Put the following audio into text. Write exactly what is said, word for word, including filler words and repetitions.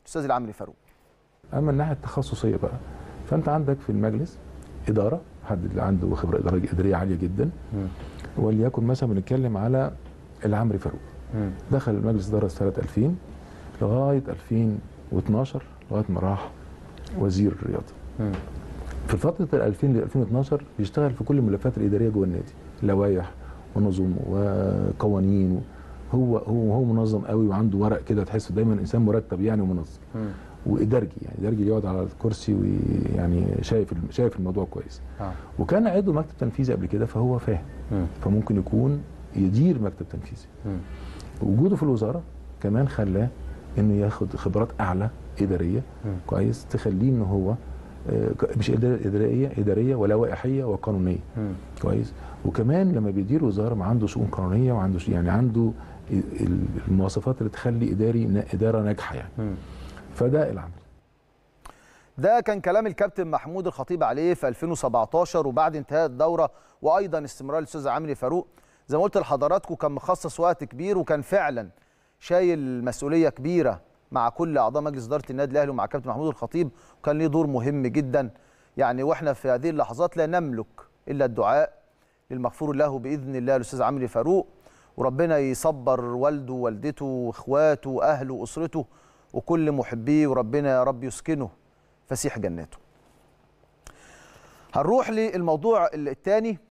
الاستاذ العمري فاروق. اما الناحيه التخصصيه بقى، فانت عندك في المجلس اداره، حد اللي عنده خبره اداريه عاليه جدا. م. وليكن مثلا بنتكلم على العمري فاروق. م. دخل المجلس اداره سنه ألفين لغايه ألفين واثناشر، لغايه ما راح وزير الرياضه. م. في فتره ال ألفين ل ألفين واثناشر بيشتغل في كل الملفات الاداريه جوه النادي، لوائح ونظم وقوانين. هو هو هو منظم قوي وعنده ورق كده، تحس دايما انسان مرتب يعني ومنظم. م. وادارجي، يعني ادارجي يقعد على الكرسي ويعني شايف شايف الموضوع كويس. آه. وكان عضو مكتب تنفيذي قبل كده، فهو فاهم. م. فممكن يكون يدير مكتب تنفيذي. م. وجوده في الوزاره كمان خلاه انه ياخد خبرات اعلى اداريه. م. كويس، تخليه ان هو مش اداريه اداريه ولوائحيه وقانونيه. م. كويس. وكمان لما بيدير وزاره ما عنده شؤون قانونيه وعنده يعني عنده المواصفات اللي تخلي اداري اداره ناجحه يعني. م. فده العمل. ده كان كلام الكابتن محمود الخطيب عليه في ألفين وسبعتاشر وبعد انتهاء الدوره، وايضا استمرار الاستاذ عمري فاروق. زي ما قلت لحضراتكم كان مخصص وقت كبير، وكان فعلا شايل مسؤوليه كبيره مع كل اعضاء مجلس اداره النادي الاهلي ومع الكابتن محمود الخطيب، وكان ليه دور مهم جدا. يعني واحنا في هذه اللحظات لا نملك الا الدعاء للمغفور له باذن الله الاستاذ عمري فاروق، وربنا يصبر والده ووالدته واخواته واهله واسرته وكل محبيه، وربنا يا رب يسكنه فسيح جناته. هنروح للموضوع الثاني